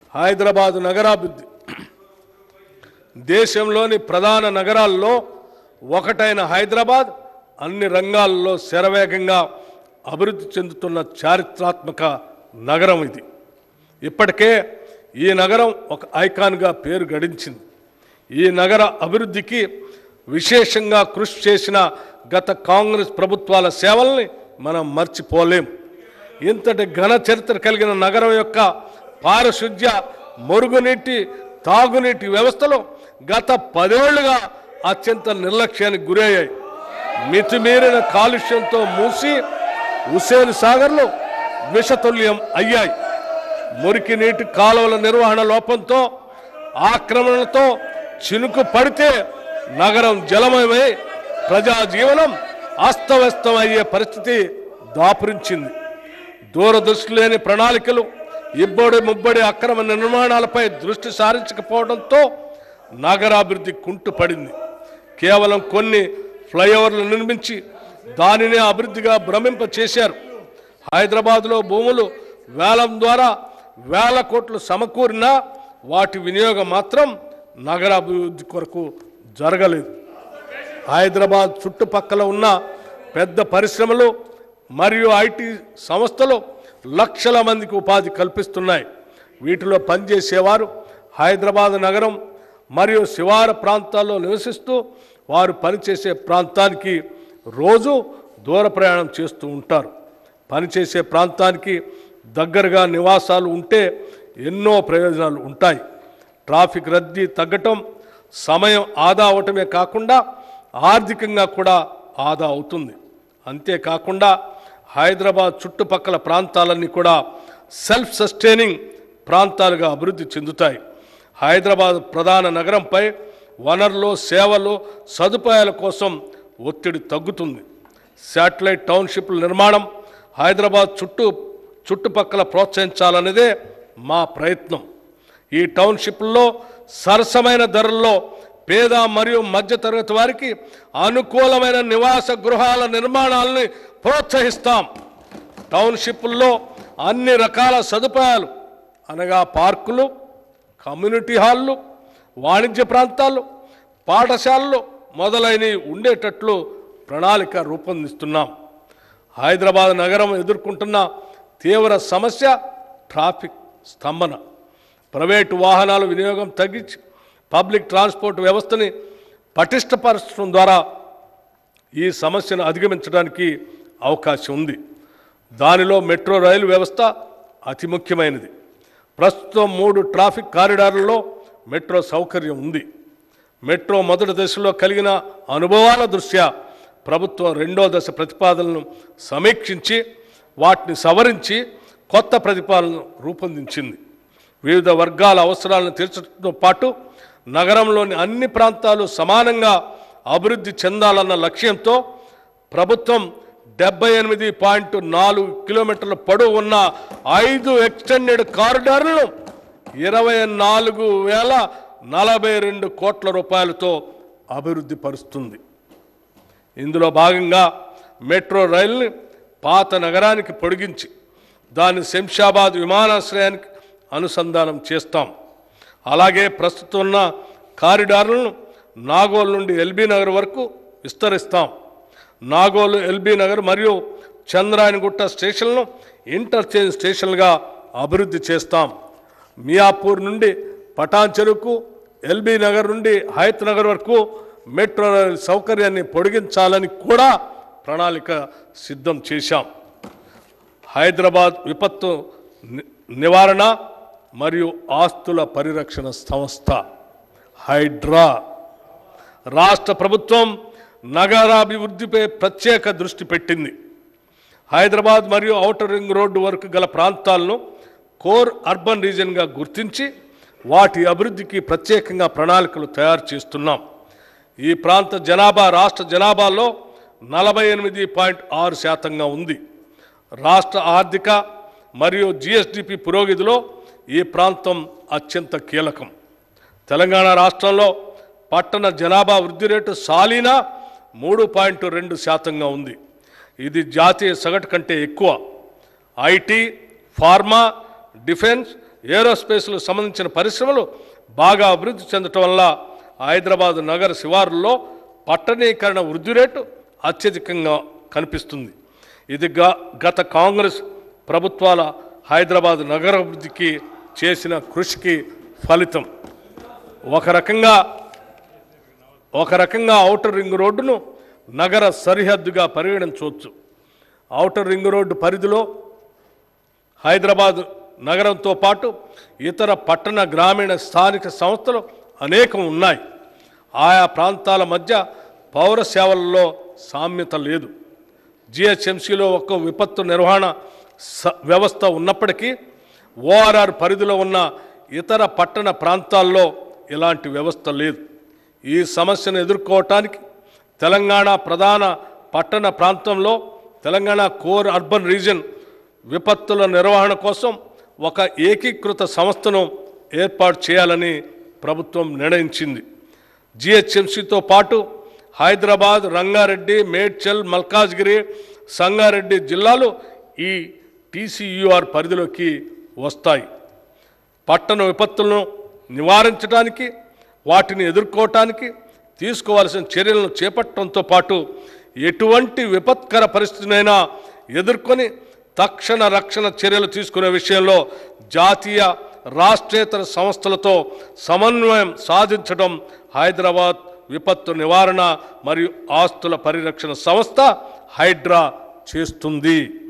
హైదరాబాద్ నగరాభివృద్ధి దేశంలోని ప్రధాన నగరాల్లో ఒకటైన హైదరాబాద్ అన్ని రంగాల్లో శరవేగంగా అభివృద్ధి చెందుతున్న చారిత్రాత్మక నగరం ఇది. ఇప్పటికే ఈ నగరం ఒక ఐకాన్గా పేరు గడించింది. ఈ నగర అభివృద్ధికి విశేషంగా కృషి చేసిన గత కాంగ్రెస్ ప్రభుత్వాల సేవల్ని మనం మర్చిపోలేం. ఇంతటి ఘన చరిత్ర కలిగిన నగరం యొక్క పారిశుధ్య, మురుగునీటి, తాగునీటి వ్యవస్థలో గత 10 ఏళ్లుగా అత్యంత నిర్లక్ష్యానికి గురయ్యాయి. మితిమీరిన కాలుష్యంతో మూసి హుస్సేన్ సాగర్లు విషతుల్యం అయ్యాయి. మురికి నీటి కాలువల నిర్వహణ లోపంతో, ఆక్రమణలతో చినుకు పడితే నగరం జలమయమై ప్రజా జీవనం అస్తవ్యస్తం అయ్యే పరిస్థితి దాపురించింది. దూరదృష్టి లేని ప్రణాళికలు, ఇబ్బడి ముబ్బడి అక్రమ నిర్మాణాలపై దృష్టి సారించకపోవడంతో నగరాభివృద్ధి కుంటుపడింది. కేవలం కొన్ని ఫ్లైఓవర్లు నిర్మించి దానినే అభివృద్ధిగా భ్రమింప చేశారు. హైదరాబాద్లో భూములు వేలం ద్వారా వేల కోట్లు సమకూరినా వాటి వినియోగం మాత్రం నగరాభివృద్ధి కొరకు జరగలేదు. హైదరాబాద్ చుట్టుపక్కల ఉన్న పెద్ద పరిశ్రమలు మరియు ఐటీ సంస్థలు లక్షల మందికి ఉపాధి కల్పిస్తున్నాయి. వీటిలో పనిచేసేవారు హైదరాబాద్ నగరం మరియు శివారు ప్రాంతాల్లో నివసిస్తూ వారు పనిచేసే ప్రాంతానికి రోజు దూర ప్రయాణం చేస్తూ ఉంటారు. పనిచేసే ప్రాంతానికి దగ్గరగా నివాసాలు ఉంటే ఎన్నో ప్రయోజనాలు ఉంటాయి. ట్రాఫిక్ రద్దీ తగ్గటం, సమయం ఆదా అవటమే కాకుండా ఆర్థికంగా కూడా ఆదా అవుతుంది. అంతేకాకుండా హైదరాబాద్ చుట్టుపక్కల ప్రాంతాలన్నీ కూడా సెల్ఫ్ సస్టైనింగ్ ప్రాంతాలుగా అభివృద్ధి చెందుతాయి. హైదరాబాద్ ప్రధాన నగరంపై వనరులు, సేవలు, సదుపాయాల కోసం ఒత్తిడి తగ్గుతుంది. శాటిలైట్ టౌన్షిప్ల నిర్మాణం హైదరాబాద్ చుట్టుపక్కల ప్రోత్సహించాలనేదే మా ప్రయత్నం. ఈ టౌన్షిప్లలో సరసమైన ధరల్లో పేద మరియు మధ్యతరగతి వారికి అనుకూలమైన నివాస గృహాల నిర్మాణాలని ప్రోత్సహిస్తాం. టౌన్షిప్ల్లో అన్ని రకాల సదుపాయాలు అనగా పార్కులు, కమ్యూనిటీ హాళ్ళు, వాణిజ్య ప్రాంతాలు, పాఠశాలలు మొదలైనవి ఉండేటట్లు ప్రణాళిక రూపొందిస్తున్నాం. హైదరాబాద్ నగరం ఎదుర్కొంటున్న తీవ్ర సమస్య ట్రాఫిక్ స్తంభన. ప్రైవేటు వాహనాల వినియోగం తగ్గించి పబ్లిక్ ట్రాన్స్పోర్ట్ వ్యవస్థని పటిష్టపరచడం ద్వారా ఈ సమస్యను అధిగమించడానికి అవకాశం ఉంది. దానిలో మెట్రో రైలు వ్యవస్థ అతి ముఖ్యమైనది. ప్రస్తుతం 3 ట్రాఫిక్ కారిడార్లలో మెట్రో సౌకర్యం ఉంది. మెట్రో మొదటి దశలో కలిగిన అనుభవాల దృష్ట్యా ప్రభుత్వం 2వ దశ ప్రతిపాదనలను సమీక్షించి వాటిని సవరించి కొత్త ప్రతిపాదనను రూపొందించింది. వివిధ వర్గాల అవసరాలను తీర్చడంతో పాటు నగరంలోని అన్ని ప్రాంతాలు సమానంగా అభివృద్ధి చెందాలన్న లక్ష్యంతో ప్రభుత్వం 78.4 కిలోమీటర్ల పొడవు ఉన్న 5 ఎక్స్టెండెడ్ కారిడార్లను 24,042 కోట్ల రూపాయలతో అభివృద్ధి పరుస్తుంది. ఇందులో భాగంగా మెట్రో రైలుని పాత నగరానికి పొడిగించి దాన్ని శంషాబాద్ విమానాశ్రయానికి అనుసంధానం చేస్తాం. అలాగే ప్రస్తుతం ఉన్న కారిడార్లను నాగోల్ నుండి ఎల్బీ నగర్ వరకు విస్తరిస్తాం. నాగోల్, ఎల్బీ నగర్ మరియు చంద్రాయనగుట్ట స్టేషన్లను ఇంటర్చేంజ్ స్టేషన్లుగా అభివృద్ధి చేస్తాం. మియాపూర్ నుండి పటాన్ చెరువుకు, ఎల్బీ నగర్ నుండి హయత్ నగర్ వరకు మెట్రో రైలు సౌకర్యాన్ని పొడిగించాలని కూడా ప్రణాళిక సిద్ధం చేశాం. హైదరాబాద్ విపత్తు నివారణ మరియు ఆస్తుల పరిరక్షణ సంస్థ హైడ్రా రాష్ట్ర ప్రభుత్వం నగరాభివృద్ధిపై ప్రత్యేక దృష్టి పెట్టింది. హైదరాబాద్ మరియు ఔటర్ రింగ్ రోడ్డు వరకు గల ప్రాంతాలను కోర్ అర్బన్ రీజియన్గా గుర్తించి వాటి అభివృద్ధికి ప్రత్యేకంగా ప్రణాళికలు తయారు చేస్తున్నాం. ఈ ప్రాంత జనాభా రాష్ట్ర జనాభాలో 48.6% ఉంది. రాష్ట్ర ఆర్థిక మరియు GSDP పురోగతిలో ఈ ప్రాంతం అత్యంత కీలకం. తెలంగాణ రాష్ట్రంలో పట్టణ జనాభా వృద్ధి రేటు సాలీనా 3.2% ఉంది. ఇది జాతీయ సగటు కంటే ఎక్కువ. ఐటీ, ఫార్మా, డిఫెన్స్, ఏరోస్పేస్లకు సంబంధించిన పరిశ్రమలు బాగా అభివృద్ధి చెందటం వల్ల హైదరాబాద్ నగర శివారుల్లో పట్టణీకరణ వృద్ధి రేటు అత్యధికంగా కనిపిస్తుంది. ఇది గత కాంగ్రెస్ ప్రభుత్వాల హైదరాబాద్ నగరాభివృద్ధికి చేసిన కృషికి ఫలితం. ఒక రకంగా ఔటర్ రింగ్ రోడ్డును నగర సరిహద్దుగా పరిగణించవచ్చు. ఔటర్ రింగ్ రోడ్డు పరిధిలో హైదరాబాద్ నగరంతో పాటు ఇతర పట్టణ గ్రామీణ స్థానిక సంస్థలు అనేకం ఉన్నాయి. ఆయా ప్రాంతాల మధ్య పౌర సేవలలో సామ్యత లేదు. జిహెచ్ఎంసీలో ఒక విపత్తు నిర్వహణ వ్యవస్థ ఉన్నప్పటికీ ఓఆర్ఆర్ పరిధిలో ఉన్న ఇతర పట్టణ ప్రాంతాల్లో ఇలాంటి వ్యవస్థ లేదు. ఈ సమస్యను ఎదుర్కోవటానికి తెలంగాణ ప్రధాన పట్టణ ప్రాంతంలో తెలంగాణ కోర్ అర్బన్ రీజన్ విపత్తుల నిర్వహణ కోసం ఒక ఏకీకృత సంస్థను ఏర్పాటు చేయాలని ప్రభుత్వం నిర్ణయించింది. జిహెచ్ఎంసీతో పాటు హైదరాబాద్, రంగారెడ్డి, మేడ్చల్, మల్కాజ్గిరి, సంగారెడ్డి జిల్లాలు ఈ టీసీయూఆర్ పరిధిలోకి వస్తాయి. పట్టణ విపత్తులను నివారించడానికి, వాటిని ఎదుర్కోవటానికి తీసుకోవాల్సిన చర్యలను చేపట్టడంతో పాటు ఎటువంటి విపత్కర పరిస్థితినైనా ఎదుర్కొని తక్షణ రక్షణ చర్యలు తీసుకునే విషయంలో జాతీయ, రాష్ట్రేతర సంస్థలతో సమన్వయం సాధించడం హైదరాబాద్ విపత్తు నివారణ మరియు ఆస్తుల పరిరక్షణ సంస్థ హైడ్రా చేస్తుంది.